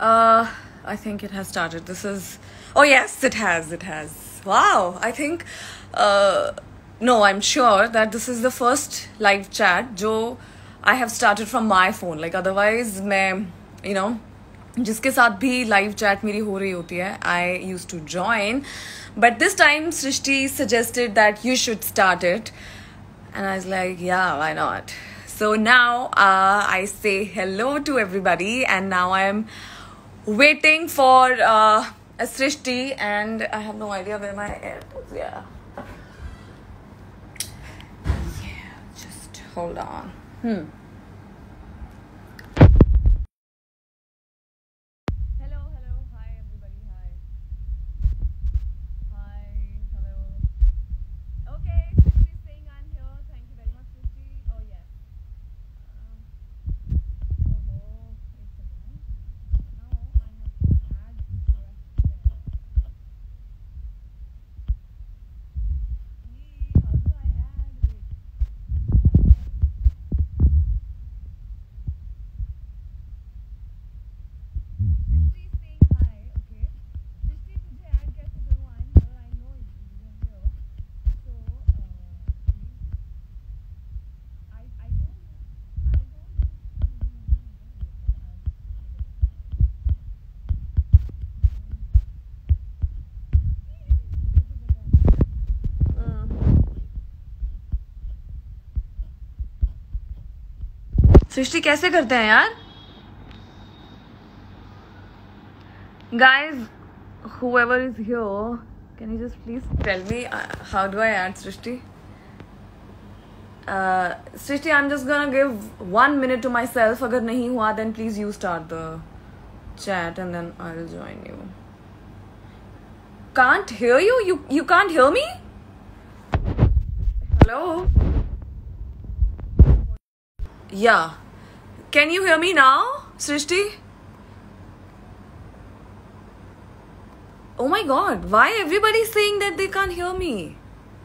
I think it has started. This is. Oh yes, it has. It has. Wow. I think. No, I'm sure that this is the first live chat जो I have started from my phone. Like otherwise, मैं जिसके साथ भी live chat मेरी हो रही होती है, I used to join, but this time Srishti suggested that you should start it, and I was like, yeah, why not? So now I say hello to everybody, and now I am waiting for Srishti, and I have no idea where my AirPods. Yeah, just hold on. Hello, hi everybody, hi. Hi, hello. Okay, Srishti is saying I'm here. Thank you very much, Srishti. Oh yes. एक second. Now I have to add request there. How do I add? Wait. Srishti is saying hi. Okay. Srishti, तुझे add कैसे करूँ? I'm here. I know you're here. So I don't मुझे सृष्टि कैसे करते हैं यार? Guys, whoever is here, can you just please tell me how do I add Srishti? Srishti, I'm just gonna give 1 minute to myself. अगर नहीं हुआ, then please you start the chat and then I'll join you. Can't hear you? You can't hear me? Hello? Yeah. Can you hear me now, Srishti? Oh my god, why everybody saying that they can't hear me?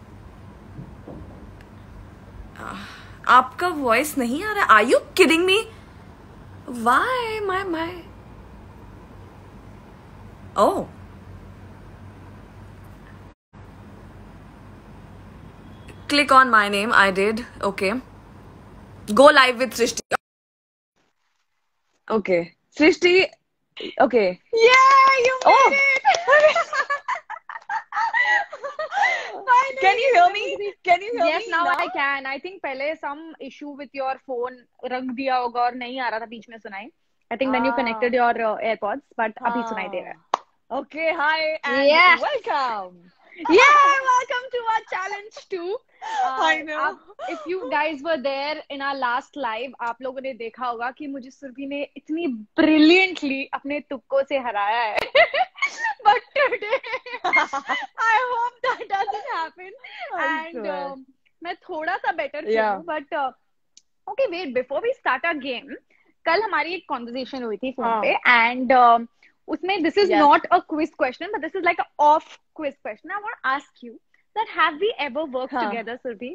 आपका voice नहीं आ रहा? Are you kidding me? Why my Oh. Click on my name. I did. Okay. Go live with Srishti. Okay. Srishti. Okay. Yeah, you made it! Can you hear me? Can you hear Yes, me now I can. I think पहले some issue with your phone रख दिया होगा और नहीं आ रहा था बीच में सुनाई. I think then you connected your AirPods, but अभी सुनाई दे रहा है. Okay, hi and Yeah. welcome. Yeah, welcome to our challenge too. I know. If you guys were there in our last live, आप लोगों ने देखा होगा कि मुझे सुरभि ने इतनी brilliantly अपने तुक्कों से हराया है. But today, I hope that doesn't happen. And मैं थोड़ा सा better खेलूं. But okay, wait. Before we start our game, कल हमारी एक conversation हुई थी phone पे, and उसमें this is not a quiz question, but this is like an off quiz question. I want to ask you that have we ever worked together, Surbhi?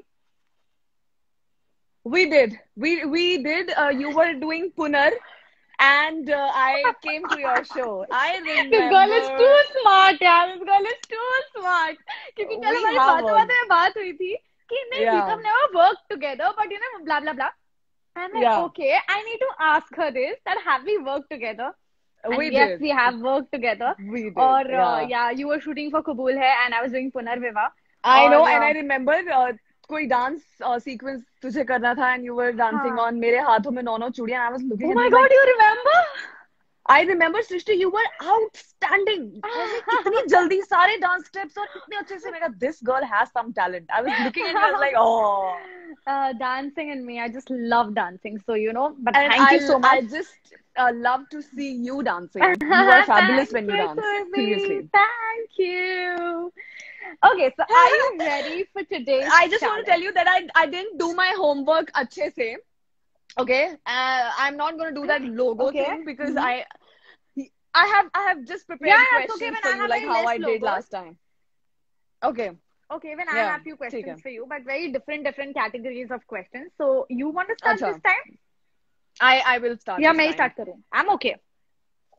We did. We did. You were doing Punar, and I came to your show. I remember. This girl is too smart, यार. This girl is too smart. क्योंकि कल हमारी बात हुई थी कि नहीं, we have never worked together, but you know, blah blah blah. And I'm like, okay, I need to ask her this. That have we worked together? And we yes, did. we have worked together. We did. Or yeah, you were shooting for Kabul Hai, and I was doing Punar Viva. I know, and I remember कोई dance sequence तुझे करना था, and you were dancing on मेरे हाथों में 9 चूड़ियां. I was looking. Oh my god, you remember? I remember, Srishti, you were outstanding. I was like, कितनी जल्दी सारे dance steps और इतने अच्छे से. मैंने कहा, this girl has some talent. I was looking at you, I was like, oh. Dancing and me, I just love dancing. So you know, but and thank you so much. I just love to see you dancing. You are fabulous when you dance. Seriously. Thank you. Okay, so are you ready for today's I just challenge? want to tell you that I didn't do my homework अच्छे से. Okay, I'm not going to do that logo thing because I have just prepared questions for you like how I did last time. Okay. Okay, even I have few questions for you, but very different categories of questions. So you want to start this time? I will start. Yeah, मैं start करूँ. I'm okay.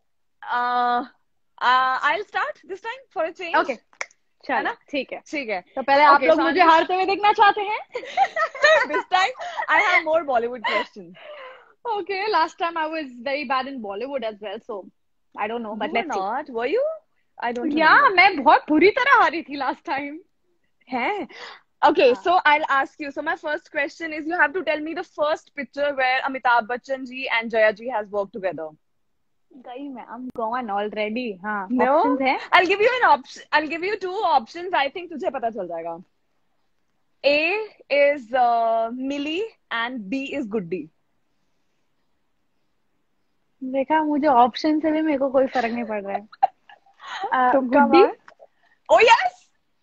uh, I'll start this time for a change. Okay, है ना? चलो ठीक है. ठीक है. तो पहले आप Okay, लोग so मुझे हारते हुए देखना चाहते हैं? this time I have more Bollywood questions. Okay, last time I was very bad in Bollywood as well, so I don't know, but You were let's see. not, were you? I don't Yeah, remember. मैं बहुत बुरी तरह हारी थी last time. है? Okay, हाँ. so I'll ask you. So my first question is, you have to tell me the first picture where Amitabh Bachchan ji and Jaya ji has worked together. गई मैं, I'm gone already. हाँ, No? options है? I'll give you an option. I'll give you two options. I think तुझे पता चल जाएगा. A is Millie and B is Goody. देखा, मुझे ऑप्शन से भी मेरे को कोई फर्क नहीं पड़ रहा है. तुक्का गुड्डी. मार. Oh yes.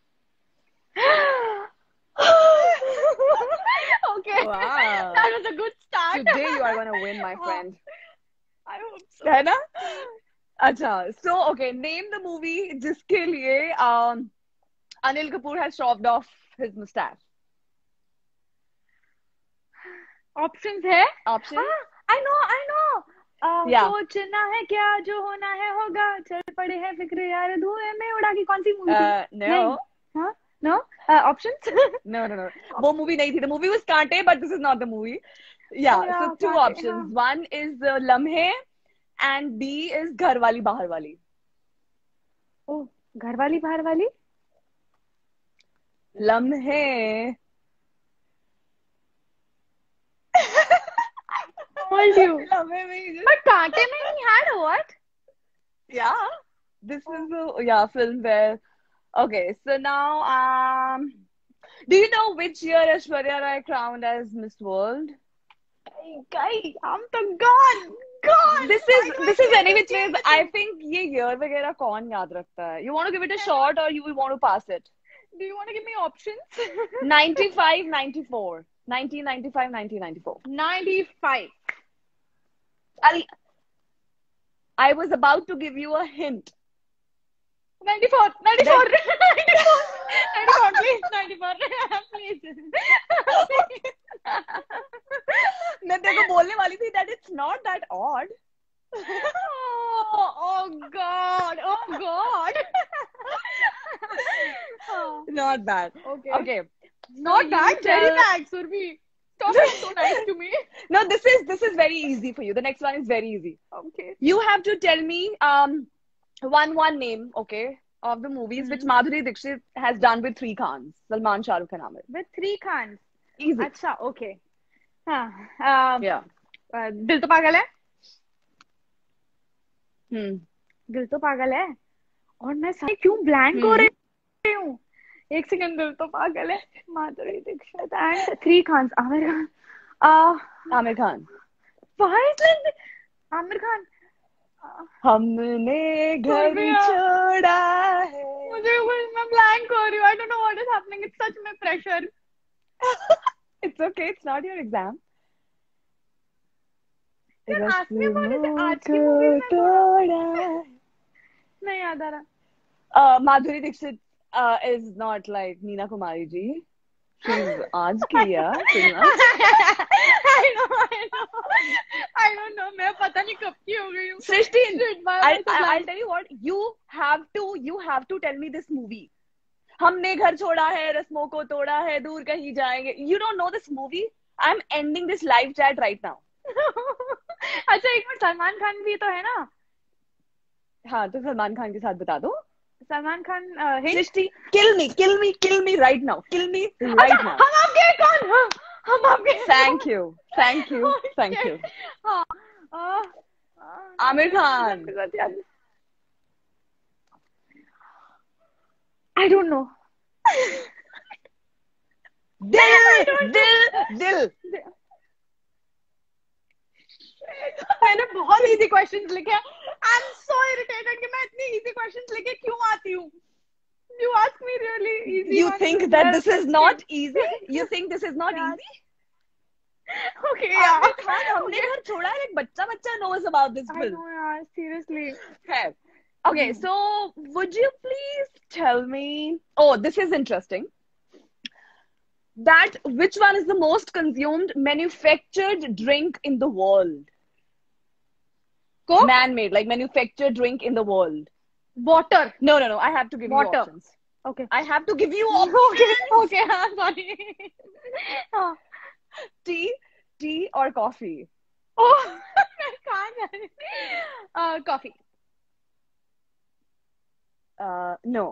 Okay. Wow. That was a good start. Today you are gonna win, my friend. I hope so. है ना? अच्छा. So okay, name the movie जिसके लिए Anil Kapoor has shaved off his mustache. Options है? Option? I know. Yeah. सोचना है क्या, जो होना है होगा, चल पड़े हैं फिक्र यार धुएं में उड़ा की. कौन सी मूवी थी? No. हाँ? No? Options? No. वो movie नहीं थी. The movie was Kaante, but this is not the movie. Yeah. Yeah, So two Kaante, options. One is Lamhe, and B is Ghar Wali Bahar Wali. Oh, घर वाली बाहर वाली? Lamhe. Told you. Lamhe में ही But कांटे में he had what? Yeah. This is a film where. Okay, so now do you know which year Aishwarya Rai crowned as Miss World? Guy, I'm the god. This is any which ways. I think ये year वगैरह कौन याद रखता है? You want to give it a shot or you will want to pass it? Do you want to give me options? 95, 94. 1995, 1994. 95. I was about to give you a hint. 94, please, 94, please. मैं तेरे को बोलने वाली थी that it's not that odd. Oh God. Not bad. Okay. Not So bad, you very tell- bad, Surbi. Stop being so nice to me. No, this is very easy for you. The next one is very easy. Okay. You have to tell me one name, okay, of the movies which Madhuri Dixit has done with three Khans, Salman, Shah Rukh, and Amir. With 3 Khans. Easy. अच्छा, okay. हाँ. Yeah. दिल तो पागल है. Hmm. दिल तो पागल है. और मैं सारी क्यों ब्लैंक हो रही हूँ? एक सेकंड. दिल तो पागल है. Madhuri Dixit and 3 Khans. Aamir Khan. Amir Khan. Why is it Aamir Khan? हमने घर Surya. छोड़ा है. मुझे मैं ब्लैंक हो रही हूँ. I don't know what is happening. It's such में pressure. It's okay. It's not your exam. You're asking me about it. आज की को movie में तोड़ा है. नहीं याद आ रहा. Madhuri Dixit is not like Meena Kumari ji. She's आज की है. I don't know. मैं पता नहीं कब की हो गई हूँ. Srishti, Shit, why am I so I'll blank? tell you what. You have to tell me this movie. हमने घर छोड़ा है, रस्मों को तोड़ा है, दूर कहीं जाएंगे. You don't know this movie? I'm ending this live chat right now. अच्छा, एक मिनट. सलमान खान भी तो है ना? हाँ, तो सलमान खान के साथ बता दो. Salman Khan hint? Srishti, kill me right now. Kill me right now. हम आपके कौन? हम आपके. Thank you. हाँ. Amir Khan. I don't know. दिल. मैंने बहुत इजी क्वेश्चंस लिखे हैं. I'm so irritated कि मैं इतनी इजी क्वेश्चंस लेके क्यों आती हूँ. You ask me really easy You ones think as that well. this is not easy? You think this is not Yeah. easy? Okay, Amir Khan, हमने घर छोड़ा है. Like बच्चा knows about this I film. know यार, seriously. है. Okay, so would you please tell me? Oh, this is interesting. That which one is the most consumed manufactured drink in the world? Coke? Man-made, like manufactured drink in the world. Water. No. I have to give you Water. options. Okay. I have to give you options. Okay. Sorry. Tea or coffee? Oh, I can't. Coffee. No.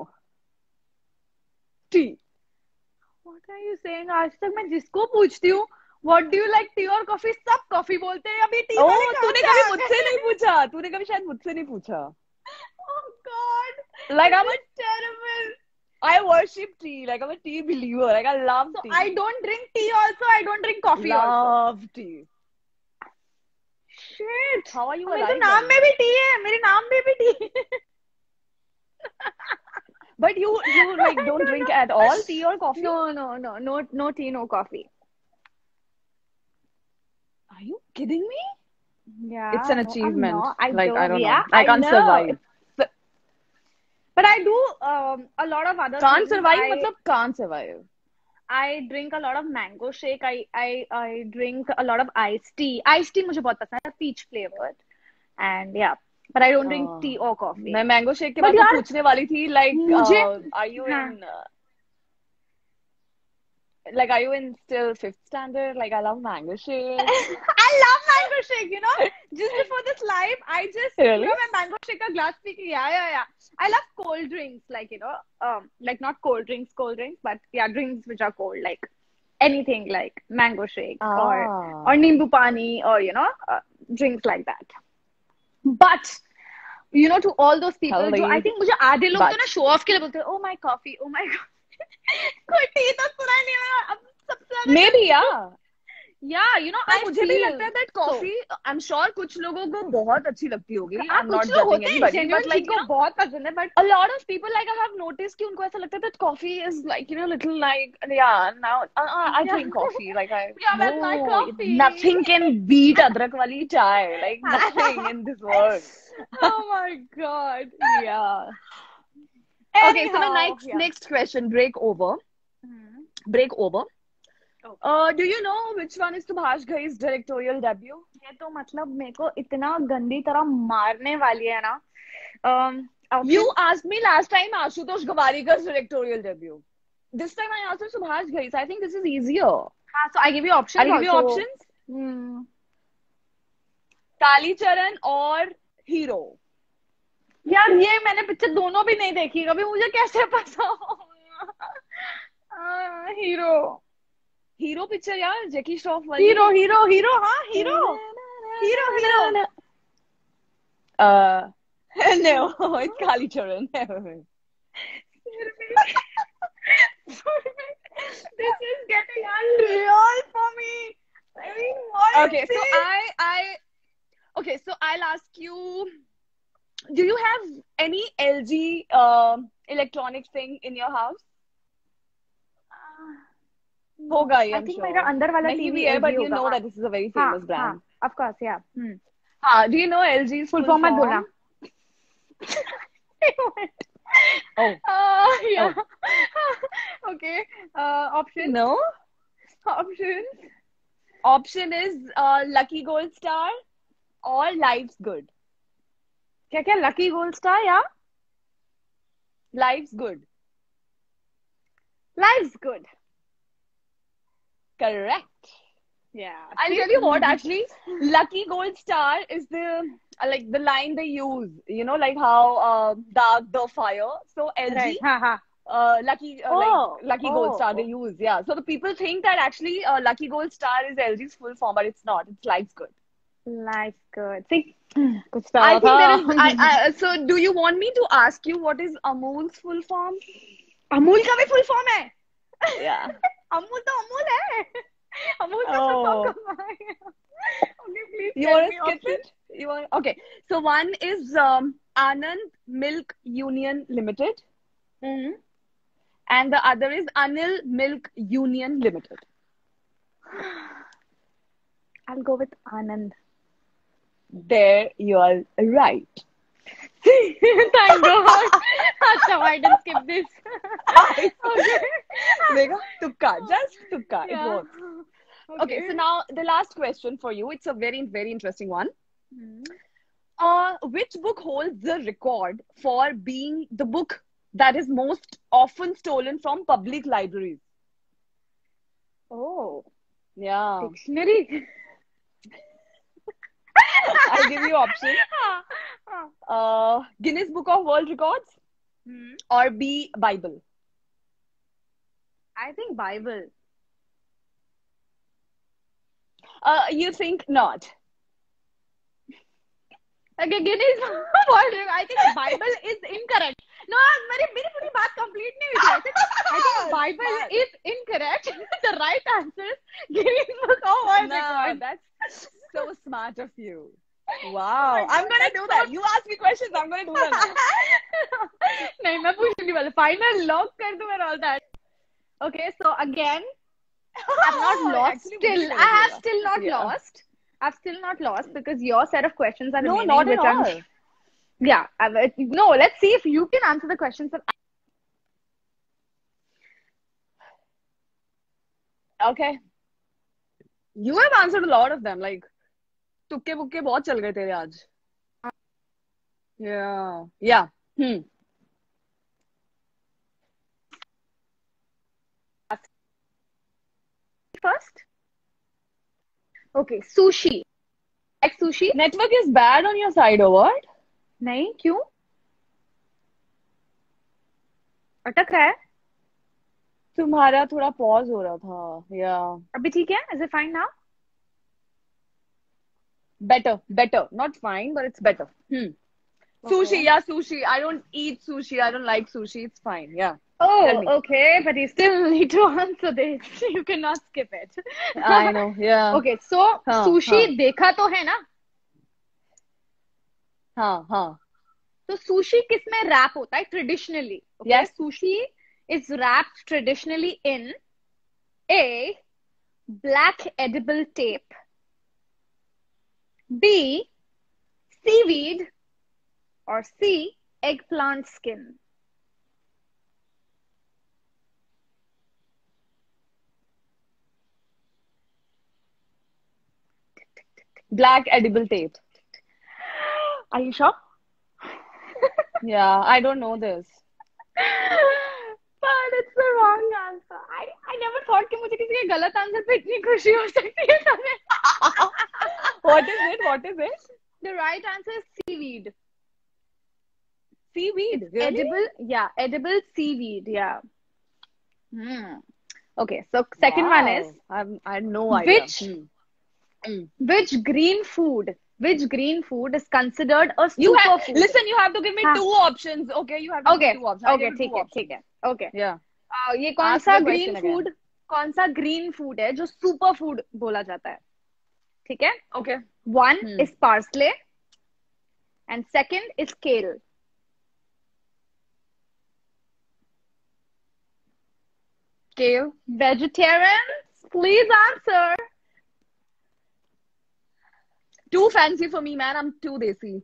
Tea. What are you saying? आज तक मैं जिसको पूछती हूँ What do you like, tea or coffee? सब coffee बोलते हैं. अभी टी वाले कहाँ तूने से कभी आ गए? मुझसे नहीं पूछा. तूने कभी शायद मुझसे नहीं पूछा. Oh God. Like This I'm is terrible. I worship tea. Like I'm a tea believer. Like I love So tea. I don't drink tea also. I don't drink coffee also. Love tea. Shit. How are you मेरे तो alive? नाम में भी T है. मेरे नाम में भी टी है. But you like don't drink at all tea or coffee? No tea, no coffee. Are you kidding me? Yeah. It's an achievement. No, I like don't. I don't Yeah, know. I can't know. survive. But I do a lot of other Can't things. survive. मतलब can't survive. I drink a lot of mango shake. I drink a lot of iced tea. Iced tea मुझे बहुत पसंद है, peach flavored. And yeah, but I don't drink tea or coffee. मैं mango shake के But बाद यार, पूछने वाली थी like are you in still 5th standard? Like I love mango shake. I love mango shake, you know. Just before this live, I just Really? मैं mango shake का glass पी के yeah. I love cold drinks, like you know, like not cold drinks, but yeah, drinks which are cold, like anything like mango shake or nimbu pani or you know, drinks like that. But you know, to all those people, जो I think मुझे आधे लोग तो ना show off के लिए बोलते हैं, oh my coffee. कोई टी तो सुना नहीं है अब सबसे Maybe yeah. Yeah, you know, I मुझे भी feel लगता है that coffee, I'm sure कुछ लोगों को बहुत अच्छी लगती होगी. हाँ, I'm not कुछ लोग judging होते हैं anybody, but genuinely like जिनको बहुत पसंद है, but a lot of people like I have noticed कि उनको ऐसा लगता है that coffee is like you know little like yeah now I drink coffee like I Yeah, that's my coffee. nothing can beat अदरक वाली चाय like nothing in this world. Oh my God, yeah. Okay, so my next question, break over. Do you know which one is Subhash Ghai's directorial debut? ये तो मतलब मेरे को इतना गंदी तरह मारने वाली है ना. You asked me last time Ashutosh Gawarikar's directorial debut. This time I asked you Subhash Ghai. So I think this is easier. So I give you options. I'll give you options. Kali Charan or Hero. यार ये मैंने picture दोनों भी नहीं देखी कभी मुझे कैसे पता हीरो पिक्चर यार जैकी श्रॉफ वाली हीरो हाँ hero no it's Kali Charan. This is getting unreal for me. I mean, what okay so so I'll ask you, do you have any LG electronics thing in your house? होगा ही, I think मेरा अंदर वाला TV है, but you know that this is a very famous brand. Of course, yeah. Do you know LG's full form? मत बोलना. Yeah. Okay. Option. No. Options. Option is Lucky Gold Star or Life's Good. क्या Lucky Gold Star या Life's Good? Life's Good. Correct. Yeah. I'll tell you what, actually, Lucky Gold Star is the like the line they use. You know, like how Dark the Fire. So LG, Lucky Gold Star they use. Yeah. So the people think that actually Lucky Gold Star is LG's full form, but it's not. It's Life's Good. Life's Good. See, I think there is. So do you want me to ask you what is Amul's full form? Amul का भी full form है. Yeah. Amul तो Amul है. Amul का full form कहाँ है? Okay, please. You want to skip it? Okay. So one is Anand Milk Union Limited, and the other is Anil Milk Union Limited. I'll go with Anand. There you are right. Thank God. अच्छा, I didn't skip this. Okay. Just tukka. It works. Okay, so now the last question for you. It's a very, very interesting one. Which book holds the record for being the book that is most often stolen from public libraries? Oh, Yeah. dictionary. I'll give you options. Guinness Book of World Records or B, Bible? I think Bible. You think not? Okay, Guinness World Record. I think Bible is incorrect. No, मेरी पूरी बात complete नहीं हुई थी. I think Bible is incorrect. The right answer is Guinness Book of World Record. That's so smart of you. Wow. I'm gonna do that. You ask me questions, I'm gonna do that. नहीं, मैं पूछने वाली. Final lock कर दूँ and all that. Okay, so again, I've not lost still. I have still not lost. I've still not lost because your set of questions are remaining. No, not at all. Yeah. No, let's see if you can answer the questions that Okay. You have answered a lot of them. Like, तुक्के बुक्के बहुत चल गए तेरे आज. Yeah. Yeah. first. Okay, sushi. Like sushi? Network is bad on your side or what? नहीं, क्यों? अटक रहा है? तुम्हारा थोड़ा pause हो रहा था. Yeah. अभी ठीक है? Is it fine now? Better. Not fine, but it's better. Okay. Sushi, yeah, sushi. I don't eat sushi. I don't like sushi. It's fine. Yeah. Oh, okay, but you still need to answer this. You cannot skip it. I know. Yeah. Okay, so sushi देखा तो है ना? हाँ. तो sushi किस में wrap होता है traditionally? Okay? Yes. Sushi is wrapped traditionally in A, black edible tape, B, seaweed, or C, eggplant skin. Black edible tape. Are you sure? Yeah, I don't know this. But it's the wrong answer. I never thought कि मुझे किसी के गलत answer पे इतनी खुशी हो सकती है. What is it? The right answer is seaweed. Seaweed, really? Edible seaweed, yeah. Okay, so second one is I had no idea. Which green food is considered a superfood? Listen, you have to give me two options. Okay, you have to give me two options. Okay, ठीक है. Okay. Yeah. ये कौन सा green food है जो super food बोला जाता है? ठीक है? Okay. One is parsley and second is kale. Kale. Vegetarians, please answer. Too fancy for me, man. I'm too desi.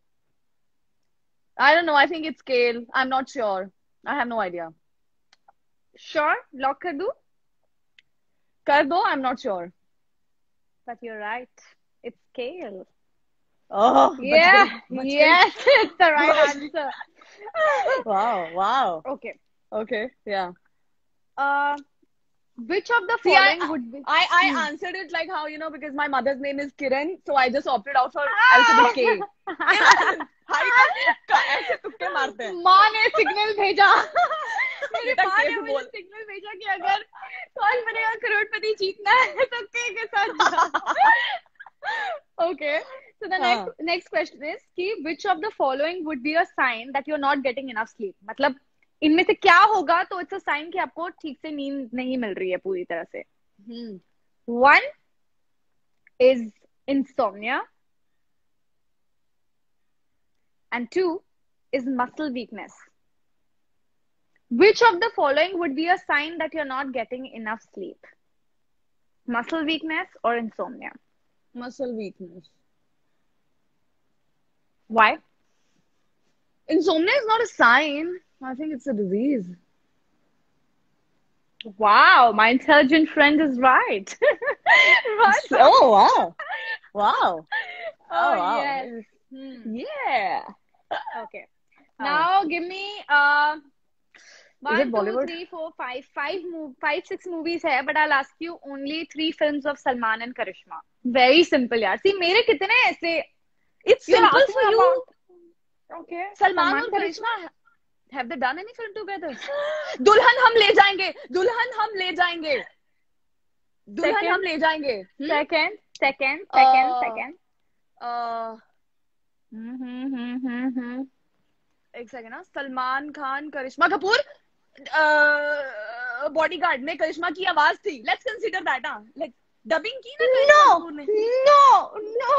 I don't know. I think it's kale. I'm not sure. I have no idea. Sure? Lock कर दूं? कर दो, I'm not sure. But you're right. It's kale. Oh, yeah. Yes, it's the right answer. Wow. Okay, yeah. Which of the following would be? I answered it like how, because my mother's name is Kiran, so I just opted out for alphabet K. ऐसे तुक्के मारते हैं. माँ ने signal भेजा. मेरी माँ ने मुझे सिग्नल भेजा कि अगर कौन बनेगा करोड़पति जीतना है तो के साथ. Okay, so the next question is कि which of the following would be a sign that you're not getting enough sleep? मतलब इनमें से क्या होगा तो इट्स अ साइन कि आपको ठीक से नींद नहीं मिल रही है पूरी तरह से. One is insomnia and two is muscle weakness. Which of the following would be a sign that you're not getting enough sleep? Muscle weakness or insomnia? Muscle weakness. Why? Insomnia is not a sign. I think it's a disease. Wow, my intelligent friend is right. Oh, wow. Wow. Oh, yes. Yeah. Okay. Now give me Is it 1, 2, Bollywood? 3, 4, 5, 5, 6 movies है, but I'll ask you only 3 films of Salman and Karishma. Very simple यार. See मेरे कितने ऐसे. It's You're simple asking for you. about. Okay. Salman और Karishma, have they done any film together? दुल्हन हम ले जाएंगे. दुल्हन हम ले जाएंगे. दुल्हन हम ले जाएंगे. Second. एक सेकंड ना. सलमान खान, करिश्मा कपूर, बॉडीगार्ड में करिश्मा की आवाज थी. Let's consider that. Like dubbing की ना करिश्मा कपूर ने. No.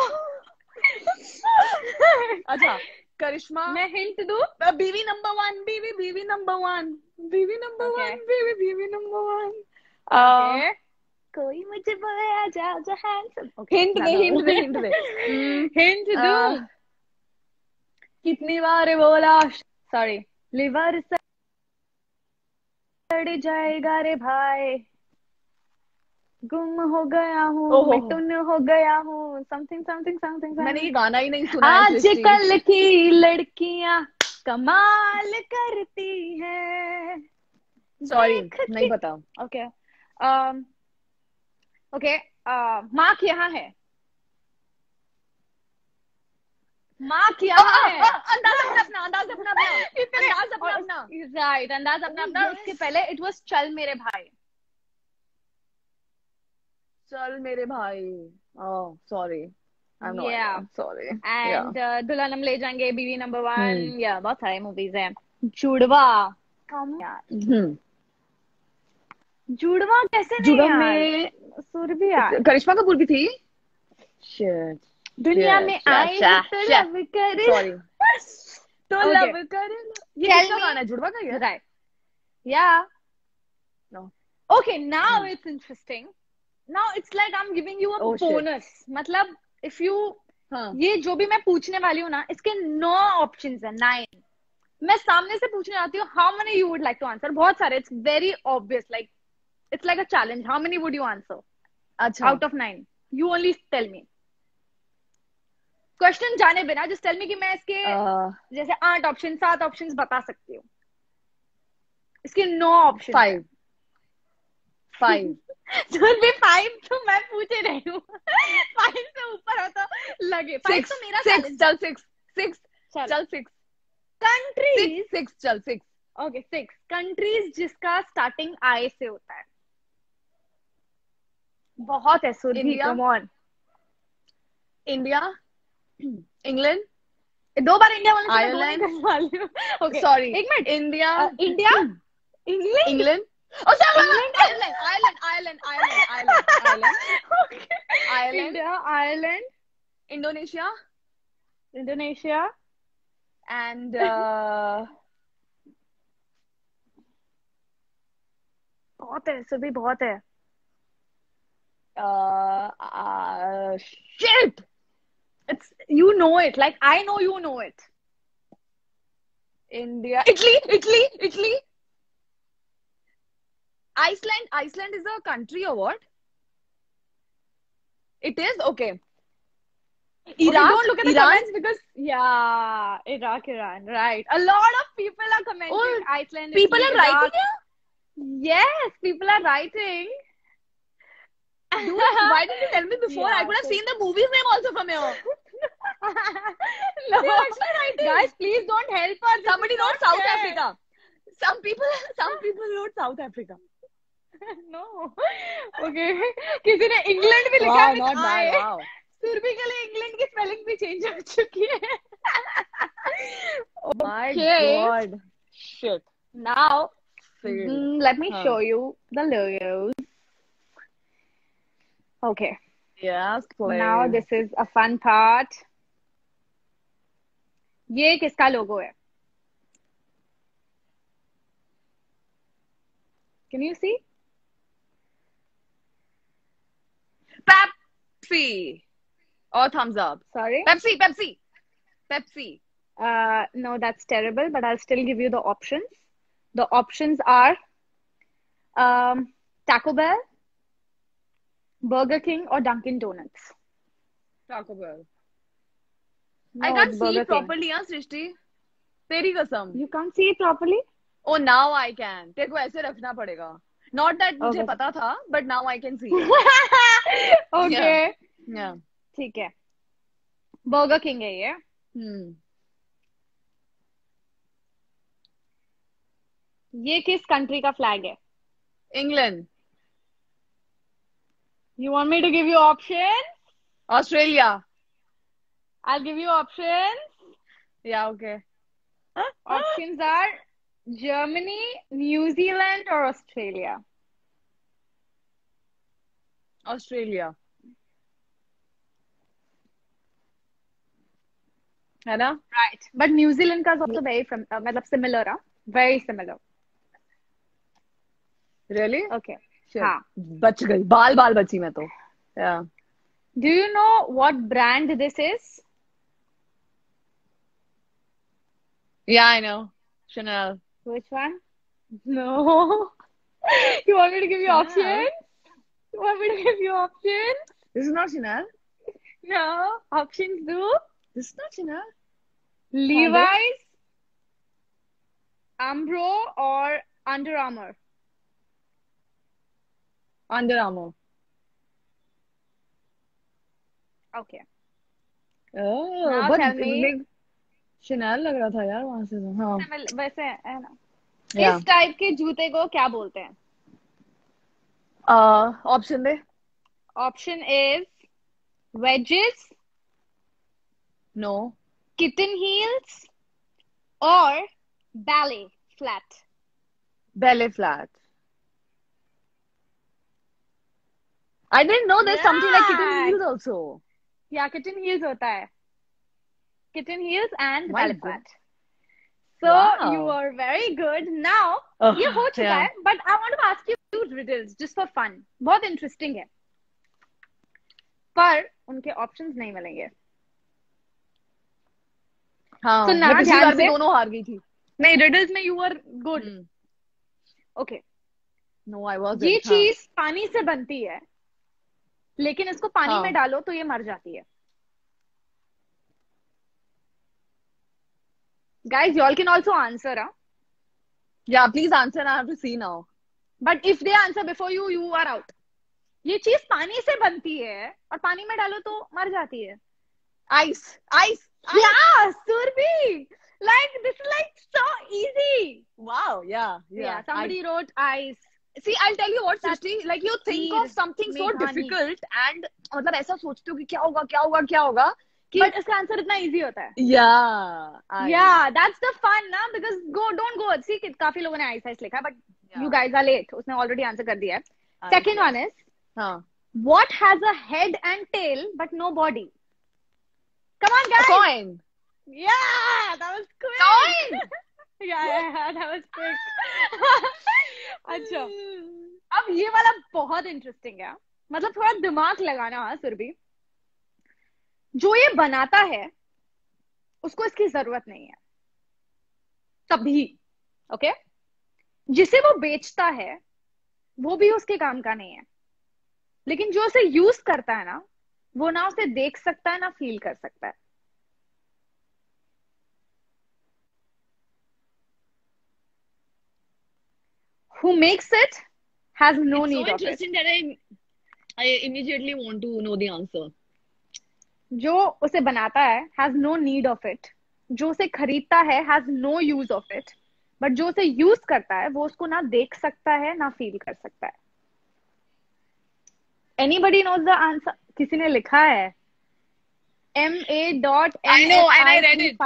अच्छा करिश्मा. मैं हिंट दूं? बीवी नंबर 1. बीवी नंबर 1. बीवी नंबर 1. बीवी नंबर 1. कोई मुझे बोले आ जाओ जो हैंडसम. हिंट दे. हिंट दूं? कितनी बार बोला. सॉरी. लिवर सड़ जाएगा रे भाई. गुम हो गया हूँ. मिटुन हो गया हूँ. समथिंग. मैंने ये गाना ही नहीं सुना. आजकल की लड़कियां कमाल करती हैं. सॉरी नहीं पता. ओके. मार्क यहाँ है. मार्क यहाँ है. अंदाज अपना. राइट. अंदाज अपना. उसके पहले इट वाज चल मेरे भाई. चल मेरे भाई. सॉरी. I'm sorry. And दुल्हन हम ले जाएंगे. बीवी नंबर 1. या बहुत सारे मूवीज हैं. जुड़वा. जुड़वा कैसे नहीं जुड़वा यार? में सुरभि यार. करिश्मा कपूर भी थी. Shit. दुनिया में आए तो लव करे. Sorry. तो लव करे. ये किसका गाना है? जुड़वा का है. Right. Yeah. No. Okay, now it's interesting. Now it's like I'm giving you a bonus. मतलब if you ये जो भी मैं पूछने वाली हूँ ना, इसके 9 options हैं. 9. मैं सामने से पूछने आती हूँ. How many you would like to answer? बहुत सारे. It's very obvious. Like it's like a challenge. How many would you answer? अच्छा. Out of 9. You only tell me. Question जाने बिना just tell me कि मैं इसके जैसे 8 options 7 options बता सकती हूँ. इसके 9 options. 5. जो भी 5 तो मैं पूछ रही हूँ. 5 से ऊपर हो तो लगे. 5 तो मेरा 6. चल 6. 6. Countries. 6 चल 6. Okay, 6. Countries जिसका starting I से होता है. बहुत है Surabhi. Come on. India. England. 2 बार इंडिया बोलने से आयरलैंड. Okay. सॉरी. एक minute. India. India. England. Ireland. Ireland. Indonesia. And बहुत है सुरभि. बहुत है. shit. It's you know it. Like I know you know it. India. Italy. Iceland is a country or what? It is? Okay. Iraq. Don't look at the comments because Iran. Right. A lot of people are commenting. Iceland. People are writing here? Yes, people are writing. Dude, why didn't you tell me before? I could have seen the movie's name also from here. No. Guys, please don't help us. Somebody wrote South Africa. Some people wrote South Africa. No. Okay. किसी ने England भी लिखा है. Not bad. Wow. Surabhi के लिए England की spelling भी change हो चुकी है. Oh my God. Shit. Now, let me show you the logos. Okay. Yes, please. Now this is a fun part. ये किसका लोगो है? Can you see? Pepsi. Or thumbs up. Sorry? Pepsi. No, that's terrible, but I'll still give you the options. The options are Taco Bell, Burger King, or Dunkin' Donuts. Taco Bell. I No, can't it's see Burger it King. properly, हाँ सृष्टि, तेरी कसम. You can't see it properly? Oh, now I can. तेरे को ऐसे रखना पड़ेगा. Not that मुझे Okay. पता था, but now I can see it. Okay. Yeah. ठीक है. Burger King है ये. ये किस कंट्री का फ्लैग है? England. You want me to give you options? Australia. I'll give you options. Yeah, okay. Options are Germany, New Zealand, or Australia. Australia. है ना? Right. But New Zealand का is also very मतलब similar, huh? Very similar. Really? Okay. Sure. हाँ. बच गई. बाल बची मैं तो. Yeah. Do you know what brand this is? Yeah, I know. Chanel. Which one? No. You want me to give you Chanel. options? You want me to give you options? This is not Chanel. No. Options do. This is not Chanel. Levi's, Umbro, or Under Armour? Under Armour. Okay. Oh, Now but tell me. Chanel लग रहा था यार वहां से तो. हाँ. वैसे है ना. Yeah. इस टाइप के जूते को क्या बोलते हैं? Option they. Option is wedges, No. kitten heels, or ballet flat. Ballet flat. I didn't know there's something like kitten heels also. Yeah, kitten heels होता है. Kitten heels and My ballet God. flat. So Wow. you are very good. Now ये हो चुका है, but I want to ask you two riddles just for fun. बहुत interesting है. पर उनके options नहीं मिलेंगे. हाँ. So मैं पिछली ध्यान बार भी से. दोनों हार गई थी. नहीं, riddles में you were good. Okay. No, I wasn't. ये चीज पानी से बनती है, लेकिन इसको पानी हाँ. में डालो तो ये मर जाती है. Guys, y'all can also answer, huh? Yeah, please answer. I have to see now. But if they answer before you, you are out. ये चीज पानी से बनती है और पानी में डालो तो मर जाती है. Ice. Yeah, Surbi. Like this is like so easy. Wow. Yeah. Somebody wrote ice. See, I'll tell you what, Srishti. Like you think Kheer, of something so meghani. difficult and मतलब ऐसा सोचते हो कि क्या होगा कि But इसका answer इतना इजी होता है. Yeah. Yeah, that's the fun ना, because don't go. See, काफी लोगों ने ice लिखा है, but you guys are late. उसने already answer कर दिया है. Second one is, what has a head and tail but no body? Come on, guys. A coin. Yeah, that was quick. Coin. Yeah, that was quick. अच्छा, अब ये वाला बहुत interesting है. मतलब थोड़ा दिमाग लगाना है सुरभि. जो ये बनाता है उसको इसकी जरूरत नहीं है तभी. ओके. जिसे वो बेचता है वो भी उसके काम का नहीं है, लेकिन जो उसे यूज करता है ना, वो ना उसे देख सकता है ना फील कर सकता है. Who makes it has no need of it. It's so interesting that I immediately want to know the answer. जो उसे बनाता है has no need of it. जो उसे खरीदता है has no use of it. But जो उसे यूज करता है वो उसको ना देख सकता है ना फील कर सकता है. Anybody knows the answer? किसी ने लिखा है. MA.NFIC557. I know, and I read it.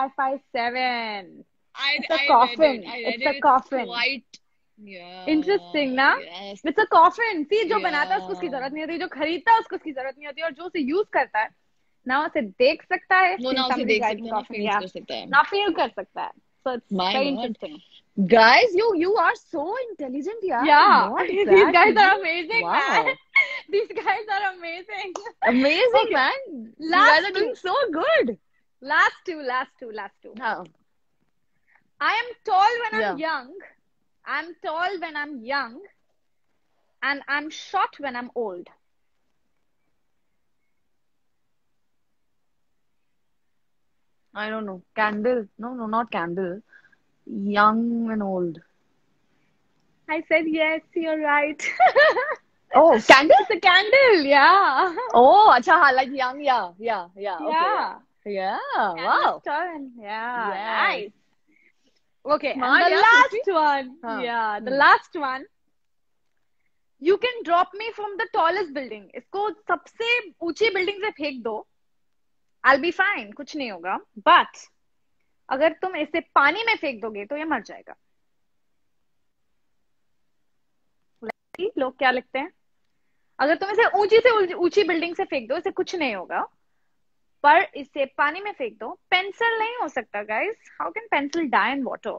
It's a coffin. It's a coffin. Quite, yeah. Interesting, ना? Yes. It's a coffin. See, जो बनाता है उसको उसकी जरूरत नहीं होती, जो खरीदता है उसको उसकी जरूरत नहीं होती, और जो उसे यूज करता है ना उसे देख सकता है, वो ना उसे देख सकता है ना फील कर सकता है. ना फील कर सकता है. So it's very interesting. Guys, you are so intelligent, yeah. Yeah, these guys are amazing, wow. man. These guys are amazing. Amazing, Okay. man. You Last guys are doing so good. Last two. How? I am tall when I'm young. I'm tall when I'm young. And I'm short when I'm old. I don't know. Candle. No, no, not candle. Young and old. I said yes, you're right. Oh, candle? It's a candle, yeah. Oh, acha, like young, yeah. Okay. Yeah. Yeah, Candle's wow. turn. Yeah, Yes. nice. Okay, and Smart, the yeah, last Srishti? one. Huh. Yeah, the last one. You can drop me from the tallest building. इसको सबसे ऊंची building से फेंक दो. I'll be fine. कुछ नहीं होगा. But अगर तुम इसे पानी में फेंक दोगे तो ये मर जाएगा. लोग क्या लिखते हैं? अगर तुम इसे ऊंची से ऊंची बिल्डिंग से फेंक दो, इसे कुछ नहीं होगा. पर इसे पानी में फेंक दो. पेंसिल नहीं हो सकता, guys. How can pencil die in water?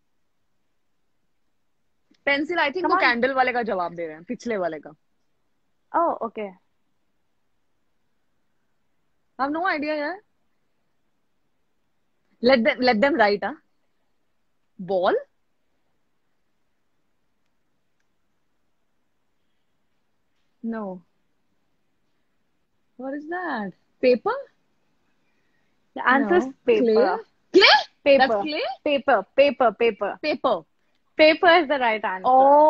Pencil I think वो कैंडल वाले का जवाब दे रहे हैं, पिछले वाले का. Oh, okay. I have no idea यार. Let them write, huh? Ball? No. What is that? Paper? The answer is No. paper. Clay? Paper. That's clay? Paper. Paper. Paper is the right answer.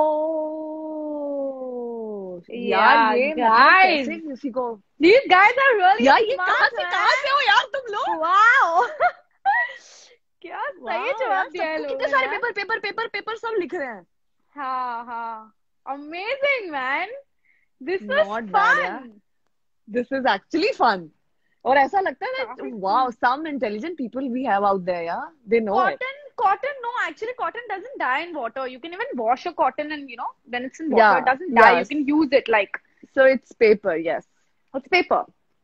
Oh. Yeah, यार ये मतलब guys. कैसे किसी को. These guys are really यार ये smart, कहाँ man. से हो यार तुम लोग. Wow. क्या सही Wow, जवाब यार, दिया है सबको लोगों कितने ने. सारे पेपर सब लिख रहे हैं. हाँ. Amazing, man. This was Not bad, yeah. fun. This is actually fun. और ऐसा लगता है काफी that wow, some intelligent people we have out there, yeah, they know it. Cotton, no, actually cotton doesn't die in water. You can even wash a cotton and, when it's in water, Yeah, it doesn't die. yes. You can use it like, So it's paper, yes. it's paper.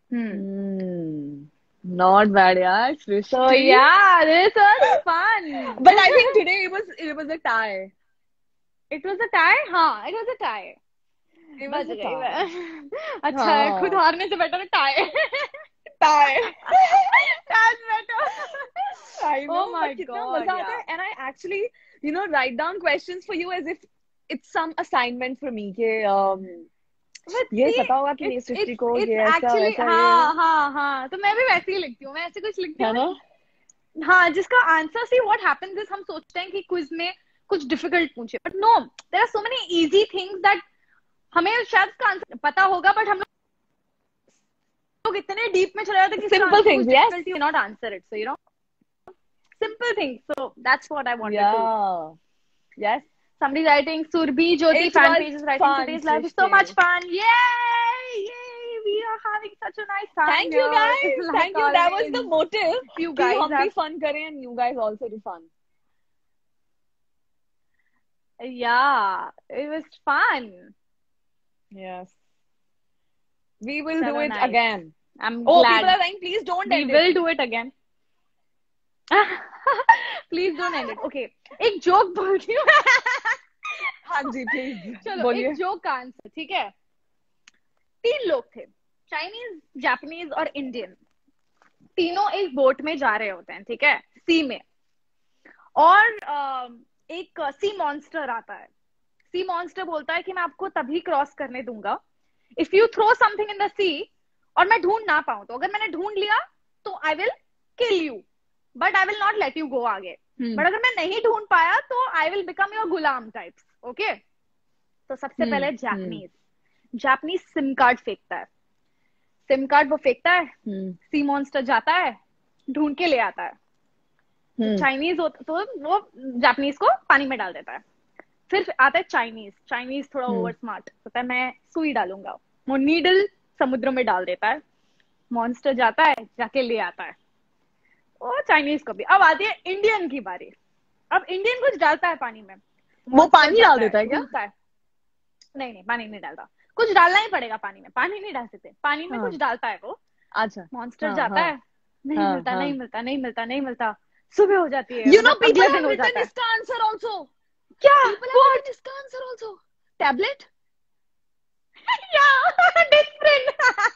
Not bad, yeah, Srishti. So yeah, this was fun. But I think today it was a tie. It was a tie? हाँ, it was a tie. It was a tie. अच्छा है, हाँ. खुद हारने से better है tie. Tie. That's better. I know, Oh my but कितना God, मजा आता है. And I actually, write down questions for you as if it's some assignment for me. कि But ये see, पता होगा कि ये सृष्टि को it's ये ऐसा actually, वैसा हाँ. तो मैं भी वैसे ही लिखती हूँ. मैं ऐसे कुछ लिखती है हूँ. ना. हाँ, जिसका answer C what happens is हम सोचते हैं कि क्विज में कुछ डिफिकल्ट पूछे. But no, there are so many easy things that हमें शायद उसका आंसर पता होगा, but हम लोग इतने डीप में चले जाते हैं कि Simple things, yes. You cannot answer it. So, simple things. So that's what I wanted to. Yeah. Yes. Somebody's writing, Surbhi Jyoti It fan was page is writing, fun, today's live is so Srishti. much fun. Yay! We are having such a nice time. Thank you here. guys. It's like Thank you. That was always. the motive. You कि guys हम भी have, fun करें and you guys also do fun. yeah, it was fun. Yes. We will Chalo, do it nice. again. I'm Oh, glad. people are saying please don't We end will it. do it again. Please don't end it. Okay. एक joke बोलती हूँ. हाँ जी, please. चलो बोलिए. एक joke का answer, ठीक है. 3 लोग थे, चाइनीज, जापानीज और इंडियन. तीनों एक बोट में जा रहे होते हैं, ठीक है, सी में. और एक सी मॉन्स्टर आता है. सी मॉन्स्टर बोलता है कि मैं आपको तभी क्रॉस करने दूंगा if you throw something in the sea और मैं ढूंढ ना पाऊं. तो अगर मैंने ढूंढ लिया तो I will kill you, but I will not let you go आगे. बट अगर मैं नहीं ढूंढ पाया तो आई विल बिकम योर गुलाम टाइप्स. ओके. तो सबसे पहले जापानीज सिम कार्ड फेंकता है. सिम कार्ड वो फेंकता है, सी मॉन्स्टर जाता है, ढूंढ के ले आता है. चाइनीज तो वो जापानीज को पानी में डाल देता है. फिर आता है चाइनीज थोड़ा ओवर स्मार्ट होता है, मैं सुई डालूंगा. वो नीडल समुद्र में डाल देता है. मॉन्स्टर जाता है, जाके ले आता है. वो चाइनीज को भी. अब आती है इंडियन की बारी. अब इंडियन कुछ डालता है पानी में. वो पानी डाल देता है क्या? नहीं, पानी नहीं डालता. कुछ डालना ही पड़ेगा पानी में. पानी नहीं डाल सकते. पानी में कुछ डालता है वो. अच्छा. मॉन्स्टर जाता है, नहीं मिलता. सुबह हो जाती है. people अगले have दिन हो written जाता है. इसका आंसर also. क्या? People have written इसका answer also. Tablet? Yeah, different.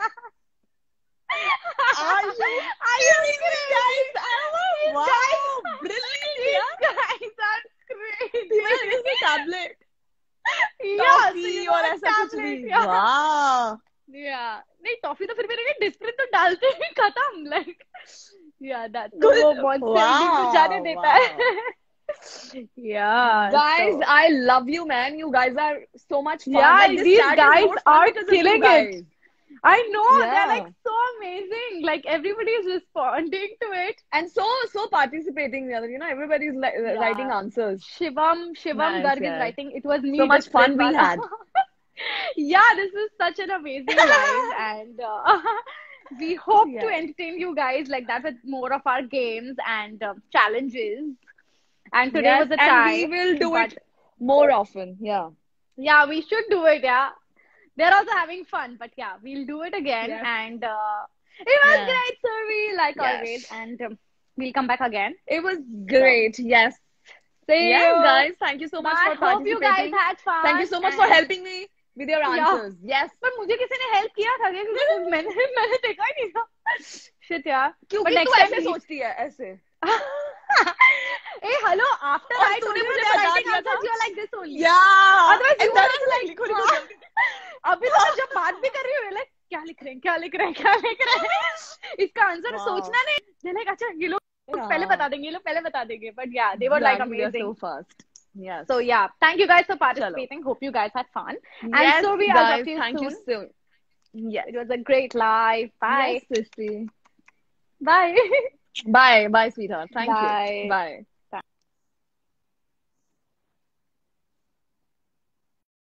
Are you serious, guys? Wow, brilliant. These guys are crazy. People are using tablet. Yeah, so Toffee you और know ऐसा कुछ tablet, भी. yeah. Wow. Yeah. नहीं, toffee तो फिर भी नहीं, डिस्प्रिन तो डालते ही खत्म. Like, Yeah, that's तो वो monster को जाने देता है. Yeah. Guys, so, I love you, man. You guys are so much fun. yeah, Like, this these chat is guys more fun are because of you killing guys. it. I know, they're Yeah. like so amazing. Like everybody is responding to it. And so participating. You know, everybody's writing answers. Shivam Nice, Garg is yeah. writing. It was me. So much this fun we wala." had. Yeah, this is such an amazing live, and we hope to entertain you guys like that with more of our games and challenges. And today was the time. And we will do it more often. Yeah. Yeah, we should do it. Yeah. They're also having fun, but yeah, we'll do it again. Yes. And it was great, Survi, like always. And we'll come back again. It was great. Yes. See you. Guys. Thank you so much for participating. Hope you guys had fun. Thank you so much for helping me with your answers. Yes. पर मुझे किसी ने help किया था क्या? क्योंकि मैंने देखा ही नहीं था. Shit यार. क्योंकि तू ऐसे सोचती है ऐसे. Hey, hello. After I told you the writing answers, you are like this only. Yeah. Otherwise, you are like लिखो. अभी तो जब बात भी कर रही हूँ, like क्या लिख रहे हैं? इसका आंसर सोचना नहीं. They're like अच्छा ये लोग पहले बता देंगे. But yeah, they were like amazing. So fast. Yes. So yeah, thank you guys for participating. Hope you guys had fun. Yes, and so we guys, are thank you soon. Yes, it was a great live. Bye. Yes, Sissy. Bye. Bye, sweetheart. Thank Bye. you. Bye.